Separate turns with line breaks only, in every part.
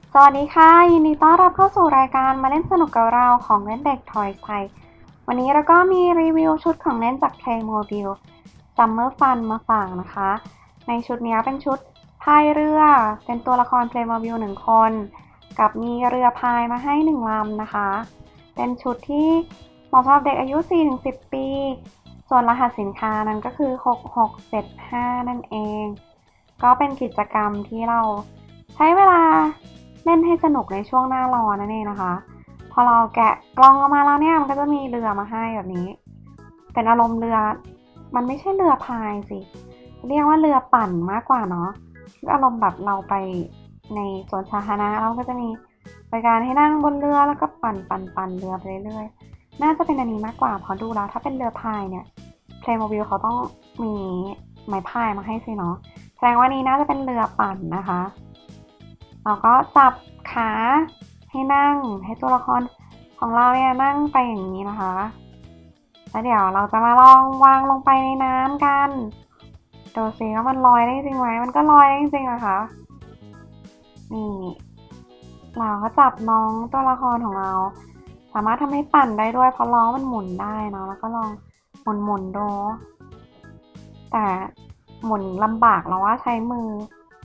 สวัสดีค่ะยินดีต้อนรับเข้าสู่รายการมาเล่นสนุกกับเราของเล่นเด็กทอยไทยวันนี้เราก็มีรีวิวชุดของเล่นจาก Playmobil Summer Fun มาฝากนะคะในชุดนี้เป็นชุดพายเรือเป็นตัวละคร Playmobil 1 คนกับมีเรือพายมาให้1 ลำนะคะเป็นชุดที่เหมาะสำหรับเด็กอายุ 4-10 ปีส่วนรหัสสินค้านั้นก็คือ6675นั่นเองก็เป็นกิจกรรมที่เราใช้เวลาเล่นให้สนุกในช่วงหน้าร้อนนั่นเองนะคะพอเราแกะกล่องออกมาแล้วเนี่ยมันก็จะมีเรือมาให้แบบนี้เป็นอารมณ์เรือมันไม่ใช่เรือพายสิเรียกว่าเรือปั่นมากกว่าเนาะอารมณ์แบบเราไปในสวนสาธารณะแล้วก็จะมีบริการให้นั่งบนเรือแล้วก็ปั่นเรือไปเรื่อยๆน่าจะเป็นอันนี้มากกว่าเพราะดูแล้วถ้าเป็นเรือพายเนี่ย Playmobil เขาต้องมีไม้พายมาให้สิเนาะแสดงว่านี้น่าจะเป็นเรือปั่นนะคะเราก็จับขาให้นั่งให้ตัวละครของเราเนี่ยนั่งไปอย่างนี้นะคะแล้วเดี๋ยวเราจะมาลองวางลงไปในน้ำกันดูสิว่ามันลอยได้จริงไหมมันก็ลอยได้จริงนะคะนี่เราก็จับน้องตัวละครของเราสามารถทำให้ปั่นได้ด้วยเพราะล้อมันหมุนได้เนาะแล้วก็ลองหมุนดูแต่หมุนลำบากเราว่าใช้มือ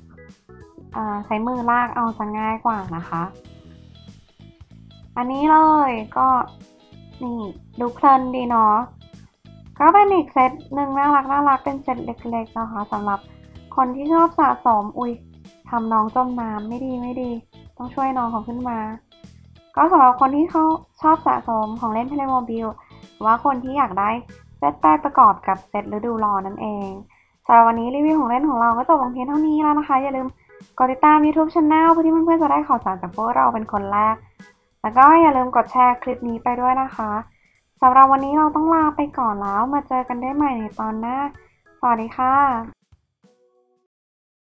ลากเอาจะง่ายกว่านะคะอันนี้เลยก็นี่ดูเพลินดีเนาะก็เป็นอีกเซตหนึ่งน่ารักเป็นเซตเล็กๆนะคะสำหรับคนที่ชอบสะสมทำน้องจมน้ำไม่ดีต้องช่วยน้องเขาขึ้นมาก็สำหรับคนที่เขาชอบสะสมของเล่น Playmobil หรือว่าคนที่อยากได้เซตแรกประกอบกับเซตฤดูร้อนนั่นเองสำหรับวันนี้รีวิวของเล่นของเราก็จบลงเพียงเท่านี้แล้วนะคะอย่าลืมกดติดตาม YouTube Channel เพื่อที่เพื่อนๆจะได้ข่าวสารจากพวกเราเป็นคนแรกแล้วก็อย่าลืมกดแชร์คลิปนี้ไปด้วยนะคะสำหรับวันนี้เราต้องลาไปก่อนแล้วมาเจอกันได้ใหม่ในตอนหน้าสวัสดีค่ะ